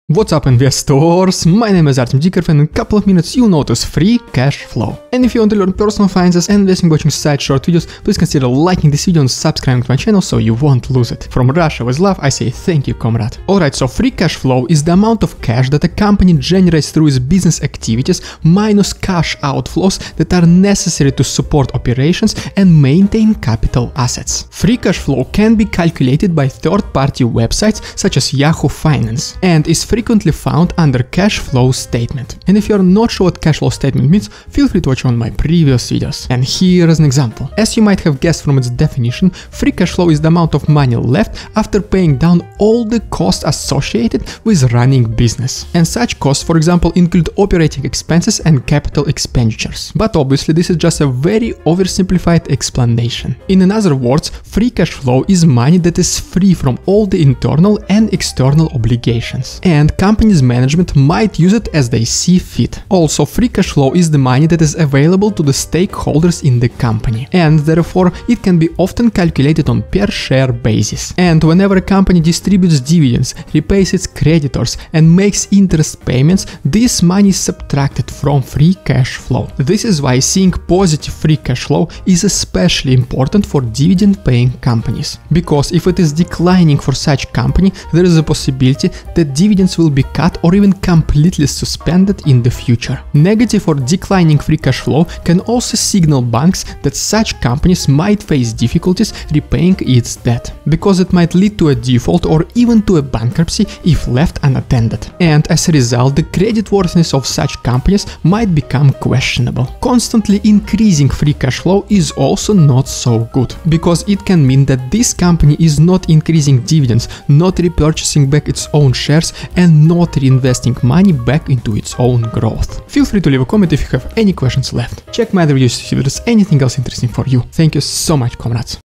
What's up, investors? My name is Artem Dikarov, and in a couple of minutes you'll notice free cash flow. And if you want to learn personal finances and investing watching such short videos, please consider liking this video and subscribing to my channel so you won't lose it. From Russia with love, I say thank you, comrade. Alright, so free cash flow is the amount of cash that a company generates through its business activities minus cash outflows that are necessary to support operations and maintain capital assets. Free cash flow can be calculated by third-party websites such as Yahoo Finance and is frequently found under cash flow statement. And if you're not sure what cash flow statement means, feel free to watch on my previous videos. And here is an example. As you might have guessed from its definition, free cash flow is the amount of money left after paying down all the costs associated with running business. And such costs, for example, include operating expenses and capital expenditures. But obviously this is just a very oversimplified explanation. In other words, free cash flow is money that is free from all the internal and external obligations. And company's management might use it as they see fit. Also, free cash flow is the money that is available to the stakeholders in the company, and therefore it can be often calculated on per share basis. And whenever a company distributes dividends, repays its creditors, and makes interest payments, this money is subtracted from free cash flow. This is why seeing positive free cash flow is especially important for dividend paying companies, because if it is declining for such company, there is a possibility that dividends will be cut or even completely suspended in the future. Negative or declining free cash flow can also signal banks that such companies might face difficulties repaying its debt, because it might lead to a default or even to a bankruptcy if left unattended. And as a result, the creditworthiness of such companies might become questionable. Constantly increasing free cash flow is also not so good, because it can mean that this company is not increasing dividends, not repurchasing back its own shares, and not reinvesting money back into its own growth. Feel free to leave a comment if you have any questions left. Check my other videos to see if there's anything else interesting for you. Thank you so much, comrades.